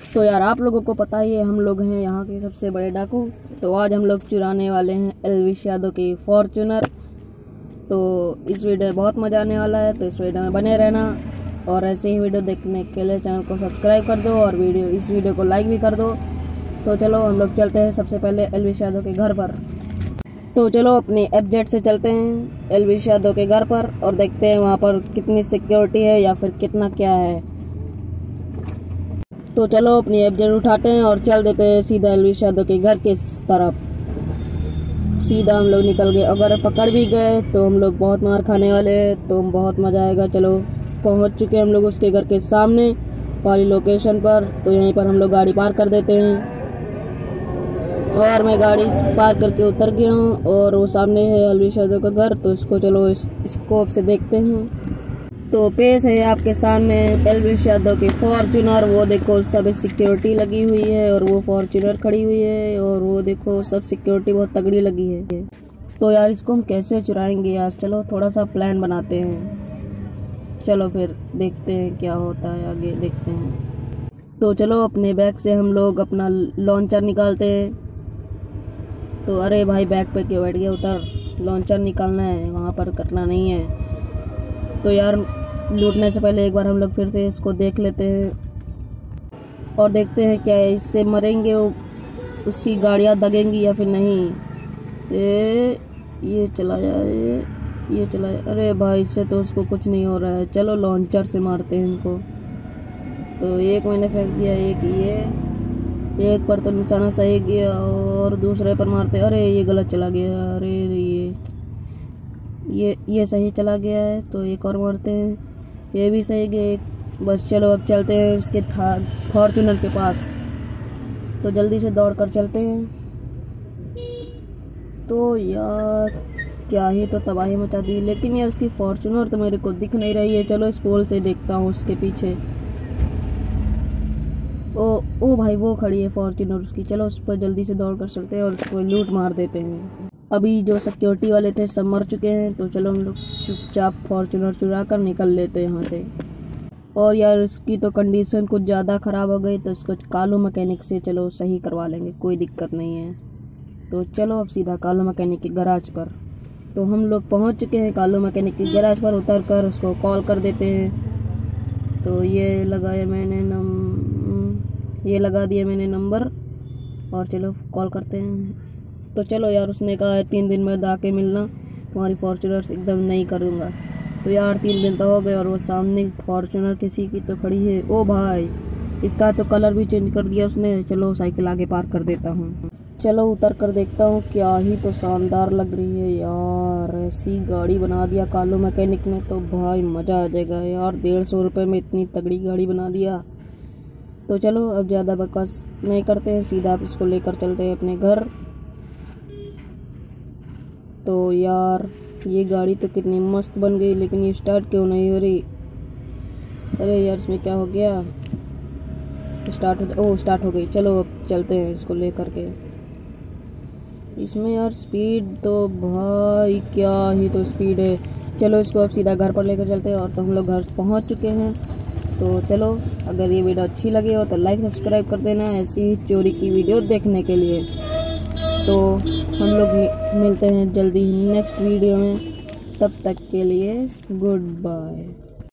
तो यार आप लोगों को पता ही है हम लोग हैं यहाँ के सबसे बड़े डाकू। तो आज हम लोग चुराने वाले हैं एल्विश यादव की फॉर्च्यूनर। तो इस वीडियो में बहुत मज़ा आने वाला है, तो इस वीडियो में बने रहना और ऐसे ही वीडियो देखने के लिए चैनल को सब्सक्राइब कर दो और इस वीडियो को लाइक भी कर दो। तो चलो हम लोग चलते हैं सबसे पहले एल्विश यादव के घर पर। तो चलो अपनी FZ से चलते हैं एल्विश यादव के घर पर और देखते हैं वहाँ पर कितनी सिक्योरिटी है या फिर कितना क्या है। तो चलो अपनी FZ उठाते हैं और चल देते हैं सीधा एल्विश यादव के घर के तरफ। सीधा हम लोग निकल गए, अगर पकड़ भी गए तो हम लोग बहुत मार खाने वाले हैं, तो बहुत मज़ा आएगा। चलो पहुंच चुके हैं हम लोग उसके घर के सामने वाली लोकेशन पर। तो यहीं पर हम लोग गाड़ी पार्क कर देते हैं और मैं गाड़ी पार्क करके उतर गया हूँ और वो सामने है एल्विश यादव का घर। तो इसको चलो इस स्कोप से देखते हैं। तो पेश है आपके सामने एल्विश यादव की फॉर्च्यूनर। वो देखो सब सिक्योरिटी लगी हुई है और वो फॉर्च्यूनर खड़ी हुई है और वो देखो सब सिक्योरिटी बहुत तगड़ी लगी है। तो यार इसको हम कैसे चुराएंगे यार, चलो थोड़ा सा प्लान बनाते हैं। चलो फिर देखते हैं क्या होता है, आगे देखते हैं। तो चलो अपने बैग से हम लोग अपना लॉन्चर निकालते हैं। तो अरे भाई बैग पे क्यों बैठ गया, उतर, लॉन्चर निकालना है, वहाँ पर करना नहीं है। तो यार लूटने से पहले एक बार हम लोग फिर से इसको देख लेते हैं और देखते हैं क्या इससे मरेंगे उसकी गाड़ियाँ दगेंगी या फिर नहीं। ये चला जाए, ये चला जाए। अरे भाई इससे तो उसको कुछ नहीं हो रहा है, चलो लॉन्चर से मारते हैं इनको। तो एक मैंने फेंक दिया, एक पर तो निशाना सही गया और दूसरे पर मारते। अरे ये गलत चला गया, अरे ये सही चला गया है, तो एक और मारते हैं, ये भी सही गया। बस चलो अब चलते हैं उसके फॉर्च्यूनर के पास। तो जल्दी से दौड़ कर चलते हैं। तो यार क्या ही तो तबाही मचा दी, लेकिन यार उसकी फॉर्च्यूनर तो मेरे को दिख नहीं रही है। चलो इस पोल से देखता हूँ उसके पीछे। ओ भाई वो खड़ी है फॉर्च्यूनर उसकी। चलो उस पर जल्दी से दौड़ कर चलते हैं और उसको लूट मार देते हैं। अभी जो सिक्योरिटी वाले थे सब मर चुके हैं। तो चलो हम लोग चुपचाप फॉर्च्यूनर चुरा कर निकल लेते हैं यहाँ से। और यार इसकी तो कंडीशन कुछ ज़्यादा ख़राब हो गई, तो इसको कालू मैकेनिक से चलो सही करवा लेंगे, कोई दिक्कत नहीं है। तो चलो अब सीधा कालू मैकेनिक के गैराज पर। तो हम लोग पहुँच चुके हैं कालू मैकेनिक के गैराज पर। उतर कर उसको कॉल कर देते हैं। तो ये लगा दिया मैंने नंबर और चलो कॉल करते हैं। तो चलो यार उसने कहा है 3 दिन में आके मिलना, तुम्हारी फॉर्च्यूनर एकदम नहीं कर दूंगा। तो यार 3 दिन तो हो गए और वो सामने फॉर्च्यूनर किसी की तो खड़ी है। ओ भाई इसका तो कलर भी चेंज कर दिया उसने। चलो साइकिल आगे पार्क कर देता हूँ। चलो उतर कर देखता हूँ, क्या ही तो शानदार लग रही है यार। ऐसी गाड़ी बना दिया कालू मैकेनिक ने, तो भाई मज़ा आ जाएगा यार। 150 रुपये में इतनी तगड़ी गाड़ी बना दिया। तो चलो अब ज़्यादा बकवास नहीं करते हैं, सीधा आप इसको लेकर चलते हैं अपने घर। तो यार ये गाड़ी तो कितनी मस्त बन गई, लेकिन ये स्टार्ट क्यों नहीं हो रही। अरे यार इसमें क्या हो गया, स्टार्ट हो गई। चलो अब चलते हैं इसको लेकर के। इसमें यार स्पीड तो भाई क्या ही तो स्पीड है। चलो इसको अब सीधा घर पर लेकर चलते हैं। और तो हम लोग घर पहुंच चुके हैं। तो चलो अगर ये वीडियो अच्छी लगी हो तो लाइक सब्सक्राइब कर देना ऐसी ही चोरी की वीडियो देखने के लिए। तो हम लोग मिलते हैं जल्दी नेक्स्ट वीडियो में, तब तक के लिए गुड बाय।